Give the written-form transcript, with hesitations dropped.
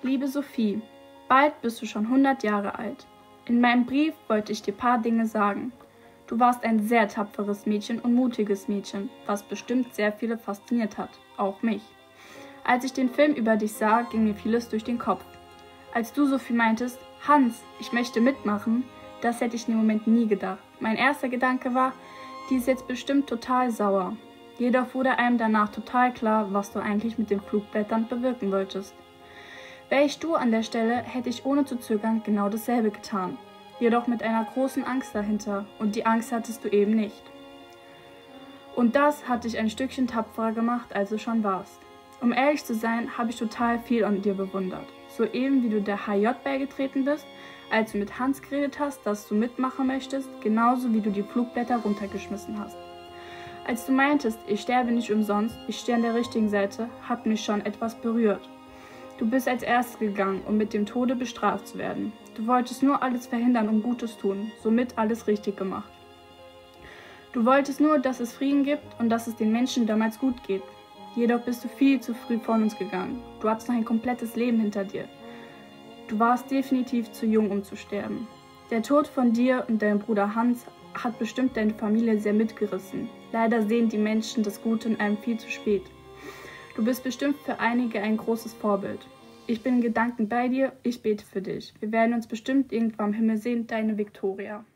Liebe Sophie, bald bist du schon 100 Jahre alt. In meinem Brief wollte ich dir paar Dinge sagen. Du warst ein sehr tapferes Mädchen und mutiges Mädchen, was bestimmt sehr viele fasziniert hat, auch mich. Als ich den Film über dich sah, ging mir vieles durch den Kopf. Als du, Sophie, meintest, Hans, ich möchte mitmachen, das hätte ich in dem Moment nie gedacht. Mein erster Gedanke war, die ist jetzt bestimmt total sauer. Jedoch wurde einem danach total klar, was du eigentlich mit den Flugblättern bewirken wolltest. Wäre ich du an der Stelle, hätte ich ohne zu zögern genau dasselbe getan. Jedoch mit einer großen Angst dahinter, und die Angst hattest du eben nicht. Und das hat dich ein Stückchen tapferer gemacht, als du schon warst. Um ehrlich zu sein, habe ich total viel an dir bewundert. So eben wie du der HJ beigetreten bist, als du mit Hans geredet hast, dass du mitmachen möchtest, genauso wie du die Flugblätter runtergeschmissen hast. Als du meintest, ich sterbe nicht umsonst, ich stehe an der richtigen Seite, hat mich schon etwas berührt. Du bist als Erstes gegangen, um mit dem Tode bestraft zu werden. Du wolltest nur alles verhindern und Gutes tun, somit alles richtig gemacht. Du wolltest nur, dass es Frieden gibt und dass es den Menschen damals gut geht. Jedoch bist du viel zu früh von uns gegangen. Du hattest noch ein komplettes Leben hinter dir. Du warst definitiv zu jung, um zu sterben. Der Tod von dir und deinem Bruder Hans hat bestimmt deine Familie sehr mitgerissen. Leider sehen die Menschen das Gute in einem viel zu spät. Du bist bestimmt für einige ein großes Vorbild. Ich bin in Gedanken bei dir, ich bete für dich. Wir werden uns bestimmt irgendwann im Himmel sehen, deine Viktoria.